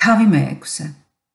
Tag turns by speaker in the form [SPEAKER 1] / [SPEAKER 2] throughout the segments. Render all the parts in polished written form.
[SPEAKER 1] თავი მეექვსე.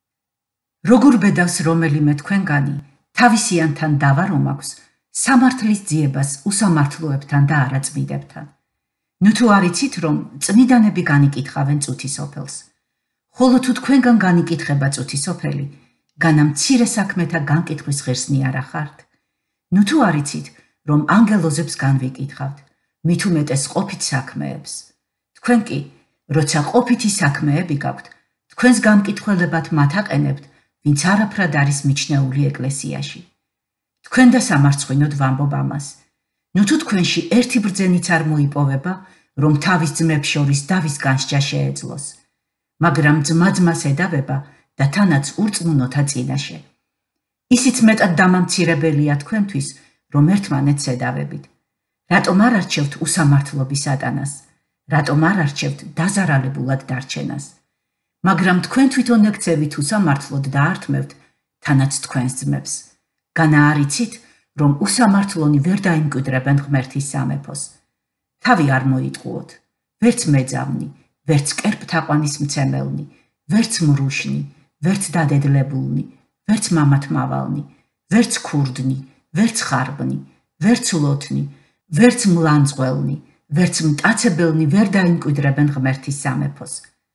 [SPEAKER 1] როგორ ბედავს რომელიმე თქვენგანი, თავისიანთან დავა რომ აქვს, სამართლის ძიებას უსამართლოებთან და არაწმიდებთან. ნუ თუ არიცით, რომ წმიდანები განიკითხავენ წუთისოფელს. ხოლო თუ თქვენგან განიკითხება წუთისოფელი, განა მცირე საქმეთა განკითხვის ღირსნი არა ხართ. ნუ თუ არიცით, რომ ანგელოზებს განვიკითხავთ, მით უმეტეს ყოფით საქმეებს. თქვენ კი, როცა ყოფითი საქმეები გაქვთ, თქვენს განკითხველებად მათ აყენებთ, ვინც არაფრად არის მიჩნეული ეკლესიაში. თქვენ და სამარცხვინოდ ვამბობ ამას. ნუ თუ თქვენში ერთი ბრძენიც არ მოიპოვება, რომ თავის ძმებს შორის დავის განსჯა შეეძლოს. მაგრამ ძმა ძმას ედავება და თანაც ურწმუნოთა წინაშე. ისიც მეტად დამამცირებელია თქვენთვის, რომ ერთმანეთს ედავებით. რატომ არ არჩევთ უსამართლობის ატანას? რატომ არ არჩევთ დაზარალებულად დარჩენას? მაგრამ თქვენ თვითონ ექცევით უსამართლოდ და ართმევთ თანაც თქვენს ძმებს. განა არიცით, რომ უსამართლონი ვერ დაიმკვიდრებენ ღმერთის სამეფოს. თავი არ მოიტყუოთ, ვერც მეძავნი, ვერც კერპთაყვანის მცემელნი, ვერც მრუშნი, ვერც დადედლებულნი, ვერც მამათმავალნი, ვერც ქურდნი, ვერც ხარბნი, ვერც ლოთნი, ვერც მლანძღველნი, ვერც მტაცებელნი ვერ დაიმკვიდრებენ ღმერთის სამეფოს.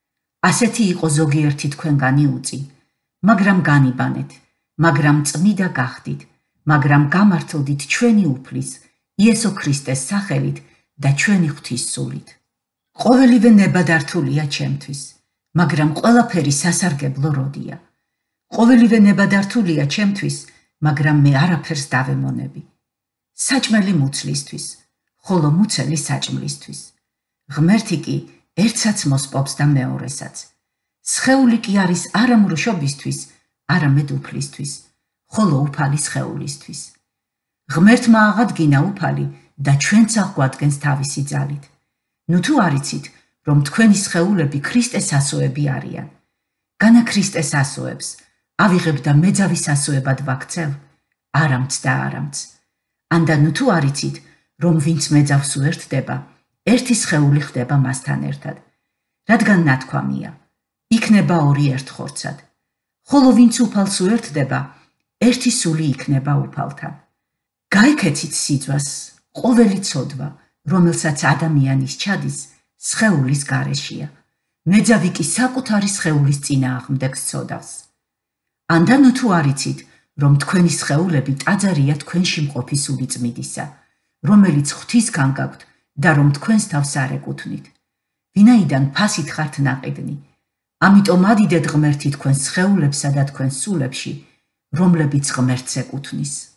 [SPEAKER 1] ასეთი იყო ზოგიერთი თქვენგანი უწი, მაგრამ განიბანეთ, მაგრამ წმიდა გახდით, მაგრამ გამართლდით ჩვენი უფლის, იესო ქრისტეს სახელით და ჩვენი ღვთის სულით. ყოველივე ნებადართულია ჩემთვის, მაგრამ ყველაფერი სასარგებლო როდია. ყოველივე ნებადართულია ჩემთვის, მაგრამ მე არაფერს დავემონები. საჭმელი მუცლისთვის, ხოლო მუცელი საჭმლისთვის. ღმერთი კი ერთსაც მოსპობს და მეორესაც. სხეული კი არის არა მრუშობისთვის, არამედ უფლისთვის, ხოლო უფალი სხეულისთვის. ღმერთმა აღადგინა უფალი და ჩვენც აღგვადგენს თავისი ძალით. ნუ თუ არიცით, რომ თქვენი სხეულები ქრისტეს ასოები არიან. განა ქრისტეს ასოებს, ავიღებ და მეძავის ასოებად ვაქცევ, არამც და არამც. ანდა ნუ თუ არიცით, რომ ვინც მეძავს უერთდება, ერთი სხეული ხდება მასთან ერთად. რადგან ნათქვამია, იქნება ორი ერთხორცად. ხოლო ვინც უფალს უერთდება, ერთი სული იქნება უფალთან. გაიქეცით სიძვას, ყოველი ცოდვა, რომელსაც ადამიანის ჩადის, სხეულის გარეშია. მეძავი კი საკუთარი სხეულის წინააღმდეგ სცოდავს. ანდა ნუ თუ არიცით, რომ თქვენი სხეულები ტაძარია თქვენში მყოფი სული წმიდისა, რომელიც ღვთისგან გაქვთ და რომ თქვენს თავს არ ეკუთვნით. ვინაიდან ფასით ხართ ნაყიდნი, ამიტომ ადიდეთ ღმერთი თქვენს სხეულებსა და თქვენს სულებში, რომლებიც ღმერთს ეკუთვნის.